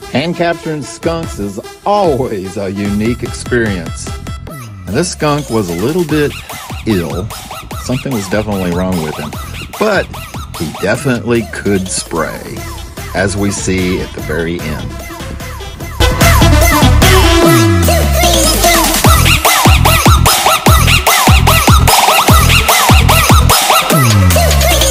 Hand capturing skunks is always a unique experience. And this skunk was a little bit ill. Something was definitely wrong with him. But he definitely could spray, as we see at the very end.